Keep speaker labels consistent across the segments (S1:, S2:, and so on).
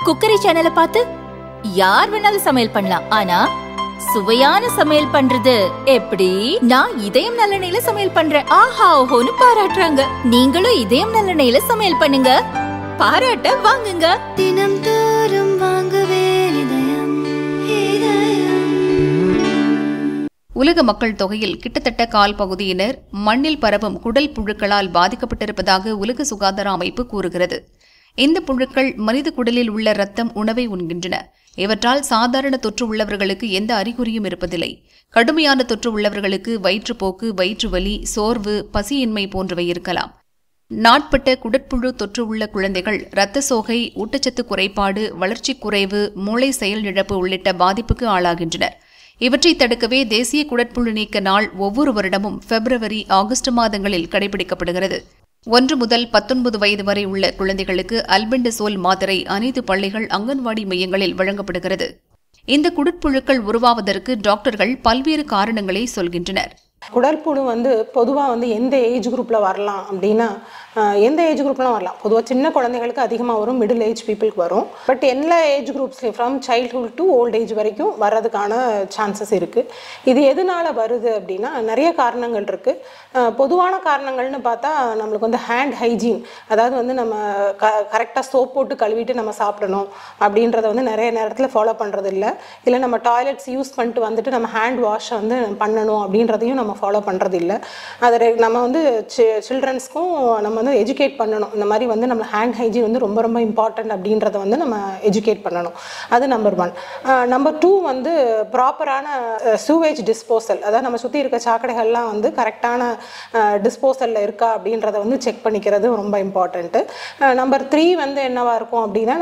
S1: Cookery சேனலை பார்த்து யார் வேணாலும் சமையல் பண்ணலாம். ஆனா சுவையான சமையல் பண்றது எப்படி? நான் இதயம் நல்லெண்ணெயில சமையல் பண்றேன். ஆஹா ஓஹோன்னு பாராட்டுறாங்க. நீங்களும் இதயம் நல்லெண்ணெயில சமையல் பண்ணுங்க, பாராட்ட வாங்குங்க.
S2: தினம் தோறும் வாங்குவே இதயம்.
S3: உலக மக்கள் தொகையில் கிட்டத்தட்ட கால் பகுதியினர் மண்ணில் பரவும் குடல் புழுக்களால் பாதிக்கப்பட்டிருப்பதாக உலக சுகாதார அமைப்பு கூறுகிறது. இந்த புழுக்கள் மனித குடலில் உள்ள இரத்தம், உணவை உண்கின்றன. இவற்றால் சாதாரண தொற்று உள்ளவர்களுக்கு எந்த அறிகுறியும் இருப்பதில்லை. கடுமையான தொற்று உள்ளவர்களுக்கு வயிற்றுப்போக்கு, வயிற்றுவலி, சோர்வு, பசியின்மை போன்றவை இருக்கலாம். நாட்பட்ட குடற்புழு தொற்று உள்ள குழந்தைகள் இரத்த சோகை, ஊட்டச்சத்து குறைபாடு, வளர்ச்சி குறைவு, மூளை செயலிழப்பு உள்ளிட்ட பாதிப்புக்கு ஆளாகின்றனர். இவற்றை தடுக்கவே தேசிய குடற்புழு நீக்க நாள் ஒவ்வொரு வருடமும் பிப்ரவரி, ஆகஸ்ட் மாதங்களில் கடைபிடிக்கப்படுகிறது. 1 முதல் 19 வயது வரை உள்ள குழந்தைகளுக்கு அல்பெண்டசோல் மாத்திரை அனைத்து பள்ளிகள், அங்கன்வாடி மையங்களில் வழங்கப்படுகிறது. இந்த குடற்புழுக்கள் உருவாவதற்கு டாக்டர்கள் பல்வேறு காரணங்களை சொல்கின்றனர்.
S4: குடற்புழு பொதுவாக எந்த ஏஜ் குரூப்பில் வரலாம் அப்படின்னா, எந்த ஏஜ் குரூப்லாம் வரலாம். பொதுவாக சின்ன குழந்தைகளுக்கு அதிகமாக வரும், மிடில் ஏஜ் பீப்புளுக்கு வரும். பட் எல்லா ஏஜ் குரூப்ஸ்லையும் from childhood to old age வரைக்கும் வர்றதுக்கான சான்சஸ் இருக்குது. இது எதனால் வருது அப்படின்னா நிறைய காரணங்கள் இருக்குது. பொதுவான காரணங்கள்னு பார்த்தா நம்மளுக்கு ஹேண்ட் ஹைஜீன், அதாவது நம்ம கரெக்டாக சோப் போட்டு கழுவிட்டு நம்ம சாப்பிடணும் அப்படின்றத நிறைய நேரத்தில் ஃபாலோ பண்ணுறது இல்லை நம்ம டாய்லெட்ஸ் யூஸ் பண்ணிட்டு நம்ம ஹேண்ட் வாஷை பண்ணணும் அப்படின்றதையும் நம்ம ஃபாலோ பண்ணுறது இல்லை. அதை நம்ம சில்ட்ரன்ஸ்க்கும் நம்ம எஜுகேட் பண்ணணும். இந்த மாதிரி நம்ம ஹேண்ட் ஹைஜீன் ரொம்ப ரொம்ப இம்பார்ட்டன்ட் அப்படின்றத நம்ம எஜுகேட் பண்ணணும். அது நம்பர் 1. நம்பர் 2 ப்ராப்பரான சூவேஜ் டிஸ்போசல், அதாவது நம்ம சுற்றி இருக்க சாக்கடைகள்லாம் கரெக்டான டிஸ்போசலில் இருக்கா அப்படின்றத செக் பண்ணிக்கிறது ரொம்ப இம்பார்ட்டண்ட்டு. நம்பர் 3 என்னவா இருக்கும் அப்படின்னா,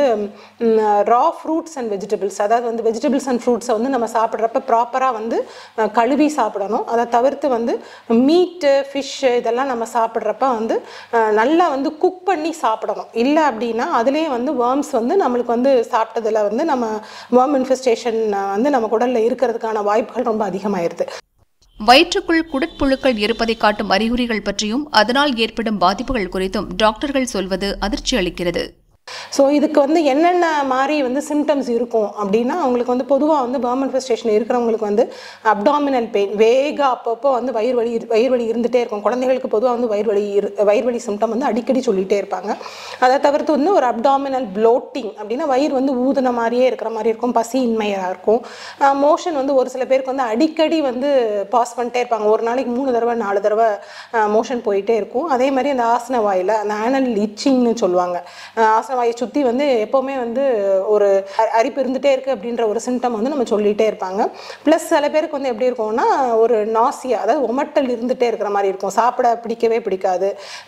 S4: நம்ம ரா ஃப்ரூட்ஸ் அண்ட் வெஜிடபிள்ஸ், அதாவது வெஜிடபிள்ஸ் அண்ட் ஃப்ரூட்ஸை நம்ம சாப்பிட்றப்ப ப்ராப்பராக கழுவி சாப்பிடணும். அதை தவிர்த்து மீட்டு, ஃபிஷ்ஷு இதெல்லாம் நம்ம சாப்பிட்றப்ப நல்லா குக் பண்ணி சாப்பிடணும். இல்லை அப்படின்னா அதுலேயே வேர்ம்ஸ் நம்மளுக்கு சாப்பிட்டதில் நம்ம வேர்ம் இன்ஃபெஸ்டேஷன் நம்ம குடலில் இருக்கிறதுக்கான வாய்ப்புகள் ரொம்ப அதிகமாயிருது.
S3: வயிற்றுக்குள் குடற்புழுக்கள் இருப்பதை காட்டும் அறிகுறிகள் பற்றியும் அதனால் ஏற்படும் பாதிப்புகள் குறித்தும் டாக்டர்கள் சொல்வது அதிர்ச்சி அளிக்கிறது.
S4: ஸோ இதுக்கு என்னென்ன மாதிரி சிம்டம்ஸ் இருக்கும் அப்படின்னா, அவங்களுக்கு பொதுவாக வேர்ம் இன்ஃபெஸ்டேஷன் இருக்கிறவங்களுக்கு அப்டாமினல் பெயின், வேகா அப்பப்போ வயிறு வலி இருந்துகிட்டே இருக்கும். குழந்தைகளுக்கு பொதுவாக வயிறு வலி சிம்டம் அடிக்கடி சொல்லிகிட்டே இருப்பாங்க. அதை தவிர்த்து ஒரு அப்டாமினல் ப்ளோட்டிங் அப்படின்னா வயிறு ஊதின மாதிரியே இருக்கிற மாதிரி இருக்கும், பசியின்மையாக இருக்கும். மோஷன் ஒரு சில பேருக்கு அடிக்கடி பாஸ் பண்ணிட்டே இருப்பாங்க. ஒரு நாளைக்கு 3 தடவை 4 தடவை மோஷன் போயிட்டே இருக்கும். அதே மாதிரி அந்த ஆசன வாயில் அந்த ஆனல் இச்சிங்னு சொல்லுவாங்க. ஆசன வாயை சுற்றி எப்போவுமே ஒரு அரிப்பு இருந்துகிட்டே இருக்குது அப்படின்ற ஒரு சிம்டம் நம்ம சொல்லிகிட்டே இருப்பாங்க. ப்ளஸ் சில பேருக்கு எப்படி இருக்கும்னா ஒரு நாசியா, அதாவது உமட்டல் இருந்துகிட்டே இருக்கிற மாதிரி இருக்கும். சாப்பிட பிடிக்கவே பிடிக்காது,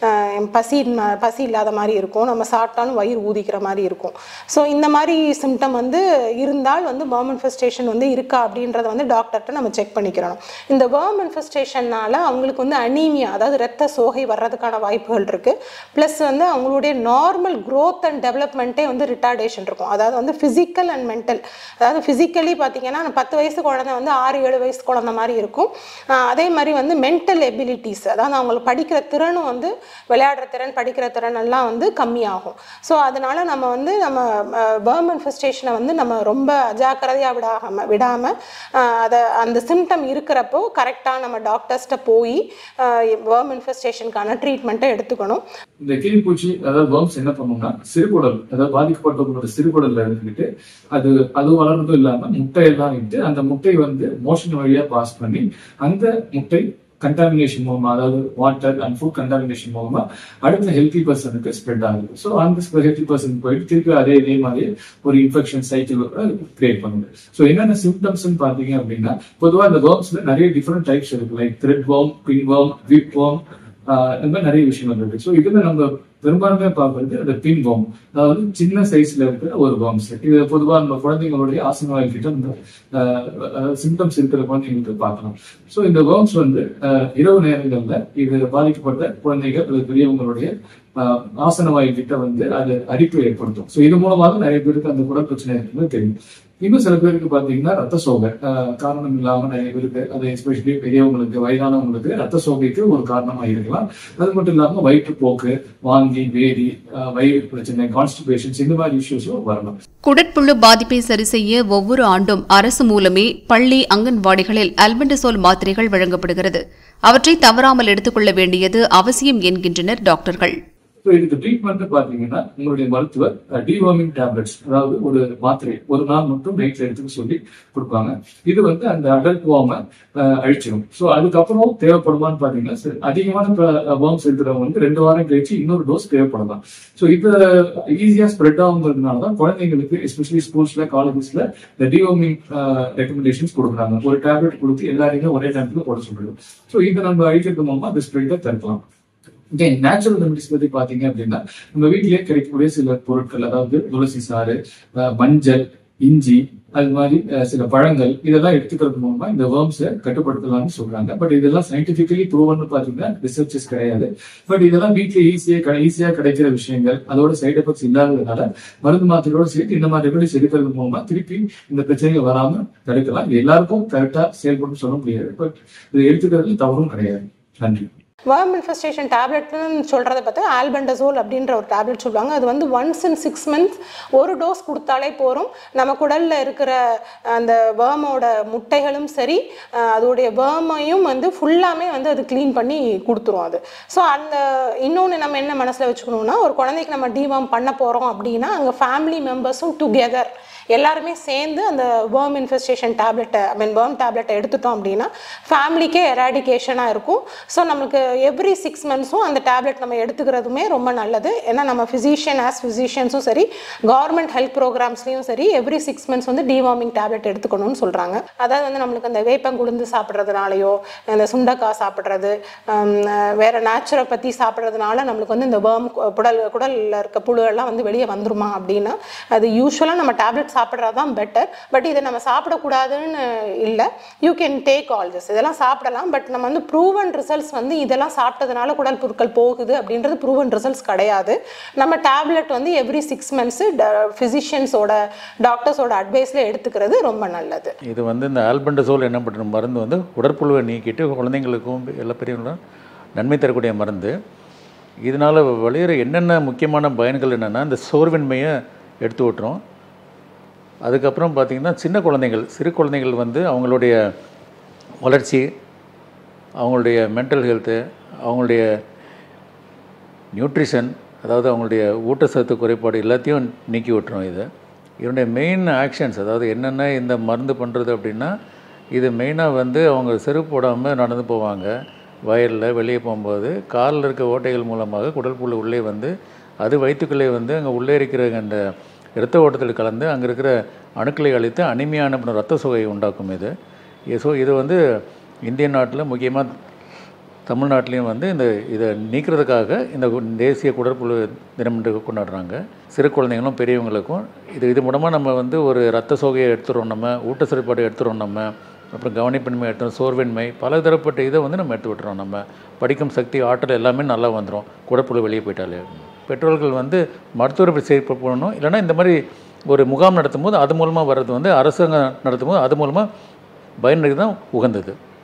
S4: பசி இல்லாத மாதிரி இருக்கும், நம்ம சாப்பிட்டாலும் வயிறு ஊதிக்கிற மாதிரி இருக்கும். ஸோ இந்த மாதிரி சிம்டம் இருந்தால் வேர்ம் இன்ஃபெஸ்டேஷன் இருக்கா அப்படின்றத டாக்டர்கிட்ட நம்ம செக் பண்ணிக்கிறோம். இந்த வேர்ம் இன்ஃபெஸ்டேஷனால் அவங்களுக்கு அனீமியா, அதாவது இரத்த சோகை வர்றதுக்கான வாய்ப்புகள் இருக்குது. ப்ளஸ் அவங்களுடைய நார்மல் க்ரோத் அண்ட் டெவலப்மெண்ட்டே ரிட்டார்டேஷன் இருக்கும். அதாவது ஃபிசிக்கல் அண்ட் மென்டல், அதாவது ஃபிசிக்கலி பார்த்தீங்கன்னா 10 வயசு குழந்தை 6-7 வயசு குழந்தை மாதிரி இருக்கும். அதே மாதிரி மென்டல் எபிலிட்டிஸ், அதாவது அவங்களுக்கு படிக்கிற திறனும் விளையாடுற திறன், படிக்கிற திறன் எல்லாம் கம்மியாகும். ஸோ அதனால நம்ம நம்ம வேர்ம் இன்ஃபெஸ்டேஷனை நம்ம ரொம்ப அஜாக்கிரதையாக விடாமல் அதை அந்த சிம்டம் இருக்கிறப்போ கரெக்டாக நம்ம டாக்டர்ஸ்ட்ட போய் வேர்ம் இன்ஃபெஸ்டேஷனுக்கான ட்ரீட்மெண்ட்டை எடுத்துக்கணும்.
S5: இந்த கிளிப்பூச்சி அதாவது வேர்ம்ஸ் என்ன பண்ணும்னா, சிறுகுடல், அதாவது பாதிக்கப்பட்டவங்களோட சிறுகுடல்ல இருந்துட்டு அது வளர்றதும் இல்லாம முட்டையெல்லாம் இட்டு அந்த முட்டை மோஷன் வழியா பாஸ் பண்ணி அந்த முட்டை கண்டாமினேஷன் மூலமா, அதாவது வாட்டர் அண்ட் ஃபுட் கண்டாமினேஷன் மூலமா அடுத்த ஹெல்த்தி பர்சனுக்கு ஸ்ப்ரெட் ஆகுது. ஸோ அந்த ஹெல்த்தி பர்சன் போயிட்டு திருப்பி அதே மாதிரி ஒரு இன்ஃபெக்ஷன் சைக்கிள் கிரியேட் பண்ணுது. ஸோ என்னென்ன சிம்டம்ஸ் பாத்தீங்க அப்படின்னா, பொதுவாக இந்த வேர்ம்ஸ்ல நிறைய டிஃப்ரெண்ட் டைப்ஸ் இருக்கு. Like thread worm, pin worm, whip worm, இந்த மாதிரி நிறைய விஷயங்கள் இருக்கு. ஸோ இதுல நம்ம பெரும்பாலுமே பார்க்கறது அந்த பின் வேர்ம், அதாவது சின்ன சைஸ்ல இருக்கிற ஒரு வேர்ம்ஸ். இது பொதுவாக நம்ம குழந்தைங்களுடைய ஆசன வாயில் கிட்ட இந்த சிம்டம்ஸ் இருக்கிற குழந்தைங்களுக்கு பார்க்கலாம். ஸோ இந்த வேர்ம்ஸ் இரவு நேரங்கள்ல இது பாதிக்கப்பட்ட குழந்தைகள் அல்லது பெரியவங்களுடைய ஆசன வாயில் கிட்ட அது அரிப்பு ஏற்படுத்தும். ஸோ இது மூலமாக நிறைய பேருக்கு அந்த குடல் பிரச்சனை இருக்குன்னு தெரியும். இன்னும் சில பேருக்கு பாத்தீங்கன்னா ரத்த சோகை காரணம் இல்லாம நிறைய பேருக்கு, அது எஸ்பெஷலி பெரியவங்களுக்கு, வயதானவங்களுக்கு ரத்த சோகைக்கு ஒரு காரணமா இருக்கலாம். அது மட்டும் இல்லாம வயிற்றுப்போக்கு, வாந்தி, வேதி, வயிறு பிரச்சனை, கான்ஸ்டிபேஷன்ஸ், இந்த மாதிரி இஷ்யூஸும் வரலாம்.
S3: குடற்புழு பாதிப்பை சரி செய்ய ஒவ்வொரு ஆண்டும் அரசு மூலமே பள்ளி, அங்கன்வாடிகளில் ஆல்பெண்டசோல் மாத்திரைகள் வழங்கப்படுகிறது. அவற்றை தவறாமல் எடுத்துக்கொள்ள வேண்டியது அவசியம் என்கின்றனர் டாக்டர்கள்.
S5: இதுக்கு ட்ரீட்மெண்ட் பாத்தீங்கன்னா உங்களுடைய மருத்துவர் டிவார்மிங் டேப்லெட்ஸ், அதாவது ஒரு மாத்திரை ஒரு நாள் மட்டும் நைட்ல எடுத்துக்க சொல்லி கொடுப்பாங்க. இது வந்து அந்த அடல்ட் வார்மை அழிச்சிடும். ஸோ அதுக்கப்புறம் தேவைப்படுமான்னு பாத்தீங்கன்னா அதிகமான வார்ம்ஸ் இருக்கிறவங்க வந்து 2 வாரம் கழிச்சு இன்னொரு டோஸ் தேவைப்படலாம். ஸோ இது ஈஸியா ஸ்ப்ரெட் ஆகுங்கிறதுனாலதான் குழந்தைங்களுக்கு எஸ்பெஷலி ஸ்கூல்ஸ்ல, காலேஜஸ்ல இந்த டிவார்மிங் ரெக்கமெண்டேஷன்ஸ் கொடுக்குறாங்க. ஒரு டேப்லெட் கொடுத்து எல்லாரையுமே ஒரே டைம்ல போட சொல்றோம். ஸோ இதை நம்ம அழிக்கிறது மூலமா அந்த ஸ்ப்ரெட்டை தடுக்கலாம். நேச்சுரல் ரெமெடிஸ் பத்தி பாத்தீங்க அப்படின்னா நம்ம வீட்டிலேயே கிடைக்கக்கூடிய சில பொருட்கள், அதாவது துளசி சாறு, மஞ்சள், இஞ்சி, அது மாதிரி சில பழங்கள், இதெல்லாம் எடுத்துக்கிறது மூலமா இந்த வேர்ம்ஸை கட்டுப்படுத்தலாம்னு சொல்றாங்க. பட் இதெல்லாம் சயின்டிபிக்கலி ப்ரூவன் பாத்தீங்கன்னா ரிசர்ச்சஸ் கிடையாது. பட் இதெல்லாம் வீட்டுல ஈஸியா கிடைக்கிற விஷயங்கள், அதோட சைட் எஃபெக்ட்ஸ் இல்லாததுனால மருந்து மாத்திரையோட சேர்த்து இந்த மாதிரி ரெமெடிஸ் எடுக்கிறது மூலமா திருப்பி இந்த பிரச்சனைகள் வராம தடுக்கலாம். இது எல்லாருக்கும் கரெக்டா செயல்படும் சொல்ல முடியாது. பட் இது எடுத்துக்கிறது தவறும் கிடையாது. நன்றி.
S4: வேர்ம் இன்ஃபெஸ்டேஷன் டேப்லெட்னு சொல்கிறத பார்த்தா ஆல்பெண்டசோல் அப்படின்ற ஒரு டேப்லெட் சொல்லுவாங்க. அது வந்து ஒன்ஸ் இன் 6 months ஒரு டோஸ் கொடுத்தாலே போகிறோம். நம்ம குடலில் இருக்கிற அந்த வேர்மோட முட்டைகளும் சரி, அதோடைய வேர்மையும் வந்து ஃபுல்லாமே வந்து அது க்ளீன் பண்ணி கொடுத்துரும் அது. ஸோ அந்த இன்னொன்று நம்ம என்ன மனசில் வச்சுக்கணுன்னா, ஒரு குழந்தைக்கு நம்ம டிவார்ம் பண்ண போகிறோம் அப்படின்னா அங்கே ஃபேமிலி மெம்பர்ஸும் டுகெதர் எல்லாருமே சேர்ந்து அந்த வேர்ம் இன்ஃபெஸ்டேஷன் டேப்லெட்டை வேர்ம் டேப்லெட்டை எடுத்துட்டோம் அப்படின்னா ஃபேமிலிக்கே எராடிகேஷனாக இருக்கும். ஸோ நமக்கு எவ்ரி 6 monthsம் அந்த டேப்லெட் நம்ம எடுத்துக்கிறதுமே ரொம்ப நல்லது. ஏன்னா நம்ம ஃபிசிஷியன்ஸும் சரி, கவர்மெண்ட் ஹெல்த் ப்ரோக்ராம்ஸ்லையும் சரி எவ்ரி 6 months வந்து டிவார்மிங் டேப்லெட் எடுத்துக்கணும்னு சொல்கிறாங்க. அதாவது வந்து நம்மளுக்கு அந்த வேப்பங்குழுந்து சாப்பிட்றதுனாலையோ, இந்த சுண்டக்காய் சாப்பிட்றது, வேறு நேச்சுரோபதி சாப்பிட்றதுனால நம்மளுக்கு வந்து இந்த வேர்ம் குடலில் இருக்க புழுவெல்லாம் வந்து வெளியே வந்துருமா அப்படின்னா, அது யூஸ்வலாக நம்ம டேப்லெட் சாப்பிட்றது தான் பெட்டர். பட் இதை நம்ம சாப்பிடக்கூடாதுன்னு இல்லை, you can take all this, இதெல்லாம் சாப்பிடலாம். பட் நம்ம வந்து ப்ரூவன் ரிசல்ட்ஸ் வந்து இதெல்லாம் சாப்பிட்டதுனால குடல் புற்கள் போகுது அப்படின்றது ப்ரூவன் ரிசல்ட்ஸ் கிடையாது. நம்ம டேப்லெட் வந்து எவ்ரி 6 months ஃபிசிஷியன்ஸோட, டாக்டர்ஸோட அட்வைஸில் எடுத்துக்கிறது ரொம்ப நல்லது.
S6: இது வந்து இந்த ஆல்பெண்டசோல் என்ன பண்ணுற மருந்து வந்து உடற்புழுவை நீக்கிட்டு குழந்தைங்களுக்கும் எல்லா பெரியவங்களும் நன்மை தரக்கூடிய மருந்து. இதனால் விளையிற என்னென்ன முக்கியமான பயன்கள் என்னென்னா, இந்த சோர்வின்மையை எடுத்து விட்டுரும். அதுக்கப்புறம் பார்த்திங்கன்னா சின்ன குழந்தைகள், சிறு குழந்தைகள் வந்து அவங்களுடைய வளர்ச்சி, அவங்களுடைய மென்டல் ஹெல்த்து, அவங்களுடைய நியூட்ரிஷன், அதாவது அவங்களுடைய ஊட்டச்சத்து குறைபாடு எல்லாத்தையும் நீக்கி விட்டுரும். இதனுடைய மெயின் ஆக்ஷன்ஸ், அதாவது என்னென்ன இந்த மருந்து பண்ணுறது அப்படின்னா, இது மெயினாக வந்து அவங்க செருப்பு போடாமல் நடந்து போவாங்க. வயலில் வெளியே போகும்போது காலில் இருக்க ஓட்டைகள் மூலமாக குடல்புழு உள்ளே வந்து அது வயிற்றுக்குள்ளே வந்து அங்கே உள்ளே இருக்கிற அந்த இரத்த ஓட்டத்தில் கலந்து அங்கே இருக்கிற அணுக்களை அழித்து அனிமியான ரத்த சோகையை உண்டாக்கும். ஸோ இது வந்து இந்திய நாட்டில், முக்கியமாக தமிழ்நாட்டிலையும் வந்து இதை நீக்கிறதுக்காக இந்த தேசிய குடற்புழு தினம் கொண்டாடுறாங்க. சிறு குழந்தைங்களும் பெரியவங்களுக்கும் இது மூலமாக நம்ம வந்து ஒரு ரத்த சோகையை எடுத்துகிறோம், நம்ம ஊட்டச்சத்துப்பாடு எடுத்துகிறோம், நம்ம அப்புறம் கவனிப்பின்மை எடுத்துகிறோம், சோர்வின்மை, பல தரப்பட்ட இதை வந்து நம்ம எடுத்து விட்டுறோம். நம்ம படிக்கும் சக்தி, ஆற்றல் எல்லாமே நல்லா வந்துடும் குடற்புழு வெளியே போயிட்டாலே. பெற்றோர்கள் வந்து மருத்துவரை சேர்ப்பு போடணும். இல்லைனா இந்த மாதிரி ஒரு முகாம் நடத்தும் போது அது மூலமாக வர்றது வந்து அரசாங்கம் நடத்தும் போது அது மூலமாக பயனுக்கு தான் உகந்தது.